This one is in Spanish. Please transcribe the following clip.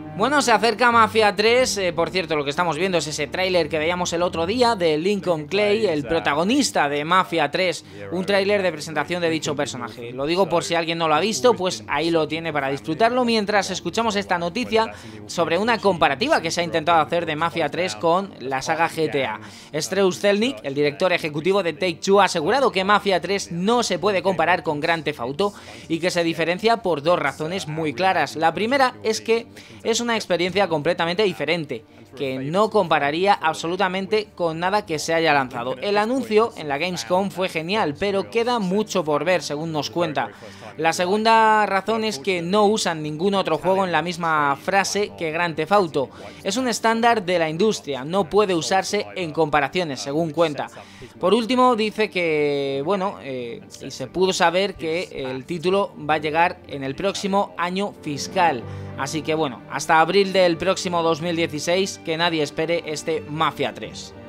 Bueno, se acerca Mafia 3, por cierto, lo que estamos viendo es ese tráiler que veíamos el otro día de Lincoln Clay, el protagonista de Mafia 3, un tráiler de presentación de dicho personaje. Lo digo por si alguien no lo ha visto, pues ahí lo tiene para disfrutarlo, mientras escuchamos esta noticia sobre una comparativa que se ha intentado hacer de Mafia 3 con la saga GTA. Strauss Zelnick, el director ejecutivo de Take-Two, ha asegurado que Mafia 3 no se puede comparar con Grand Theft Auto y que se diferencia por dos razones muy claras. La primera es que es una experiencia completamente diferente, que no compararía absolutamente con nada que se haya lanzado. El anuncio en la Gamescom fue genial, pero queda mucho por ver, según nos cuenta. La segunda razón es que no usan ningún otro juego en la misma frase que Grand Theft Auto. Es un estándar de la industria, no puede usarse en comparaciones, según cuenta. Por último, dice que, bueno, y se pudo saber que el título va a llegar en el próximo año fiscal. Así que bueno, hasta abril del próximo 2016, que nadie espere este Mafia 3.